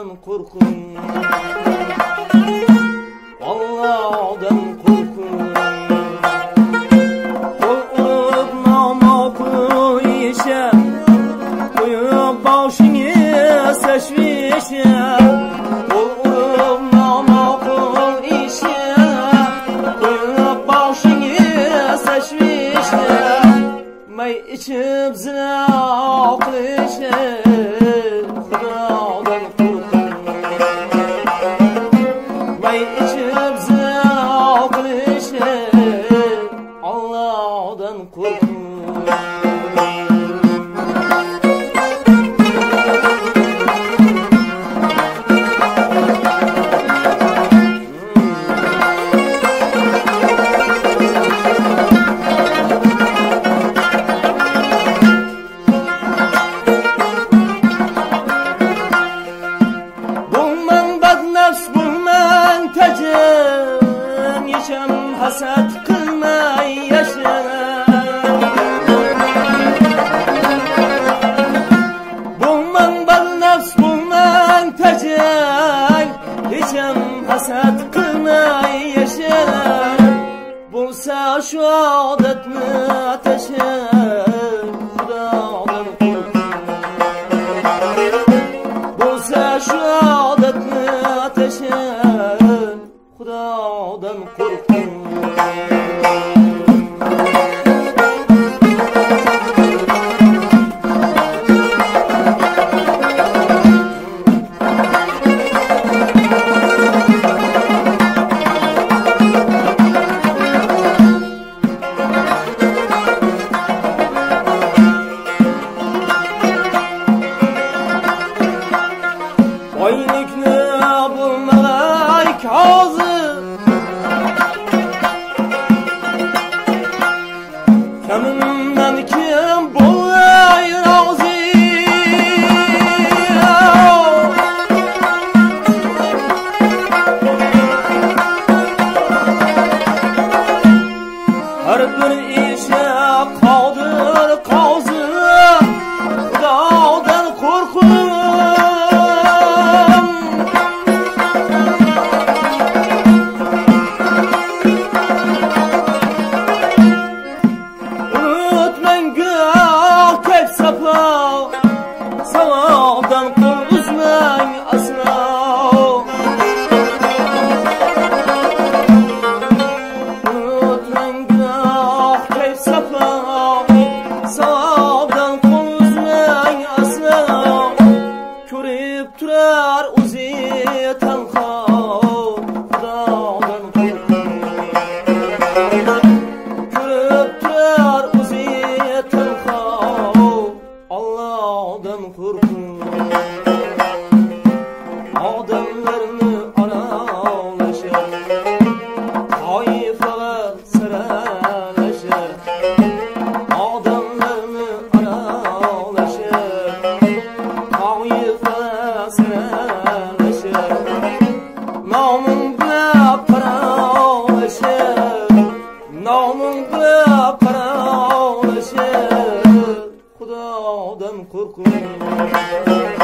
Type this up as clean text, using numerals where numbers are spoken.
Allah'dan korkun. Allah'dan korkun. Korkup namazı işe, koyup başını seçmişe. Korkup namazı işe, koyup başını seçmişe. May içip zina kılışe, Xudodan korkun. May içip zina kılışe, Allah'dan korkun. Yaşam hasat kılmay yaşa. Bulman bal nafs bulman tecel. Yaşam hasat kılmay yaşa. Bulsa şu adetini ateşe. Xudodan korkun. Bulsa şu adetini ateşe. Xudodan korkun. Oylikni bulmalay kazı, Kamimdan kim bulay razı. Her bir işe kadir kazı, Xudodan korkun. Savabdan kul uzman asla. Unutman günah keyf safa. Savabdan kul uzman asla. Körüp turar uzi tanha. Xudodan korkun. Körüp turar uzi tanha. Allah'dan korkun. Adamlarını aralaşır, hayıflara sıralaşır. Adamlarını aralaşır, hayıflara sıralaşır. Namun bile paralaşır, namun bile paralaşır. Xudodan korkun.